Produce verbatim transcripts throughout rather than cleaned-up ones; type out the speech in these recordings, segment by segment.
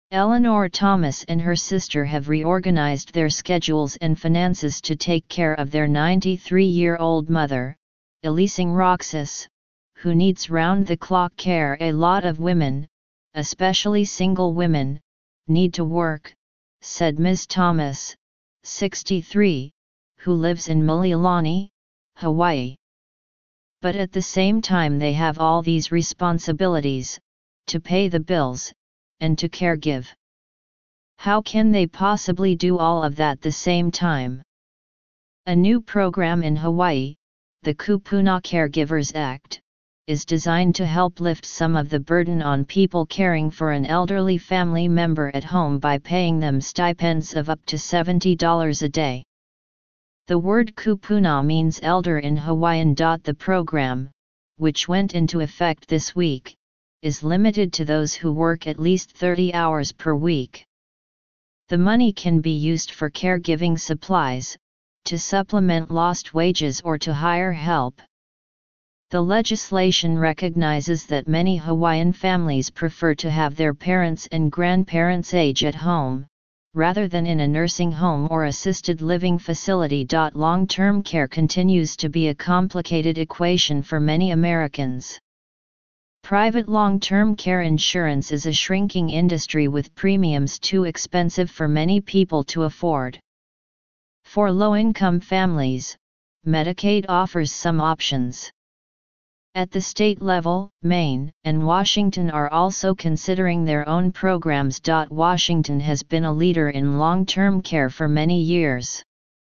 Eleanor Thomas and her sister have reorganized their schedules and finances to take care of their ninety-three-year-old mother, Elising Roxas, who needs round-the-clock care. A lot of women, especially single women, need to work, said Miz Thomas, sixty-three, who lives in Mililani, Hawaii. But at the same time they have all these responsibilities, to pay the bills, and to caregive. How can they possibly do all of that the same time? A new program in Hawaii, the Kupuna Caregivers Act, is designed to help lift some of the burden on people caring for an elderly family member at home by paying them stipends of up to seventy dollars a day. The word kupuna means elder in Hawaiian. The program, which went into effect this week, is limited to those who work at least thirty hours per week. The money can be used for caregiving supplies, to supplement lost wages or to hire help. The legislation recognizes that many Hawaiian families prefer to have their parents and grandparents age at home, rather than in a nursing home or assisted living facility. Long-term care continues to be a complicated equation for many Americans. Private long-term care insurance is a shrinking industry with premiums too expensive for many people to afford. For low-income families, Medicaid offers some options. At the state level, Maine and Washington are also considering their own programs. Washington has been a leader in long-term care for many years.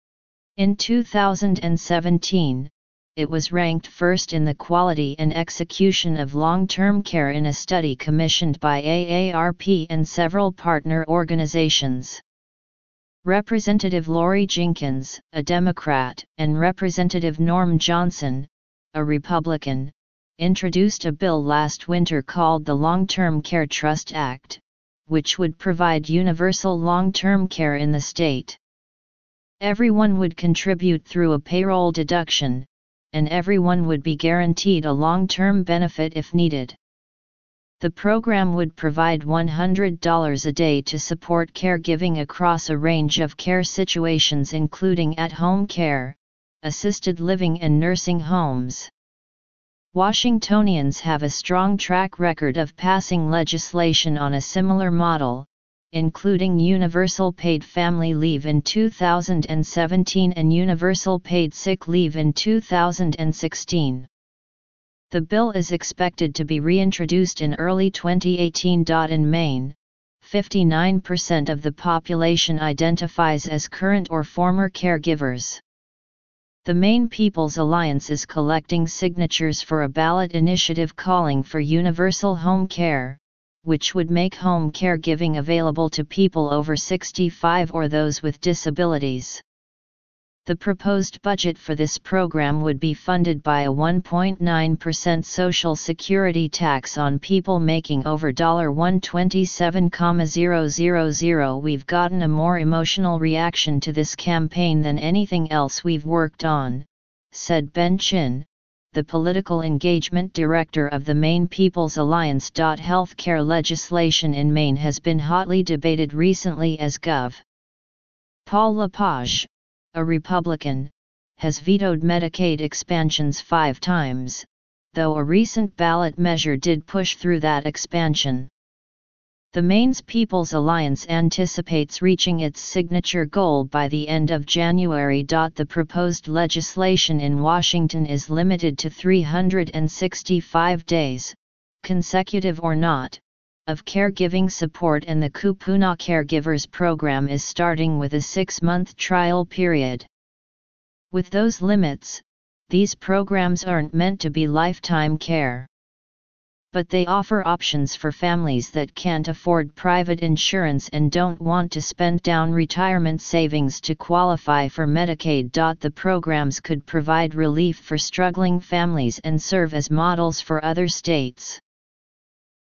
In two thousand seventeen, it was ranked first in the quality and execution of long-term care in a study commissioned by A A R P and several partner organizations. Representative Lori Jenkins, a Democrat, and Representative Norm Johnson, a Republican, introduced a bill last winter called the Long-Term Care Trust Act, which would provide universal long-term care in the state. Everyone would contribute through a payroll deduction, and everyone would be guaranteed a long-term benefit if needed. The program would provide one hundred dollars a day to support caregiving across a range of care situations including at-home care, assisted living and nursing homes. Washingtonians have a strong track record of passing legislation on a similar model, including universal paid family leave in two thousand seventeen and universal paid sick leave in two thousand sixteen. The bill is expected to be reintroduced in early twenty eighteen. In Maine, fifty-nine percent of the population identifies as current or former caregivers. The Maine People's Alliance is collecting signatures for a ballot initiative calling for universal home care, which would make home caregiving available to people over sixty-five or those with disabilities. The proposed budget for this program would be funded by a one point nine percent Social Security tax on people making over one hundred twenty-seven thousand. We've gotten a more emotional reaction to this campaign than anything else we've worked on, said Ben Chin, the political engagement director of the Maine People's Alliance. Healthcare legislation in Maine has been hotly debated recently as Gov. Paul LePage, a Republican, has vetoed Medicaid expansions five times, though a recent ballot measure did push through that expansion. The Maine's People's Alliance anticipates reaching its signature goal by the end of January. The proposed legislation in Washington is limited to three hundred sixty-five days, consecutive or not, of caregiving support, and the Kupuna Caregivers program is starting with a six-month trial period. With those limits, these programs aren't meant to be lifetime care. But they offer options for families that can't afford private insurance and don't want to spend down retirement savings to qualify for Medicaid. The programs could provide relief for struggling families and serve as models for other states.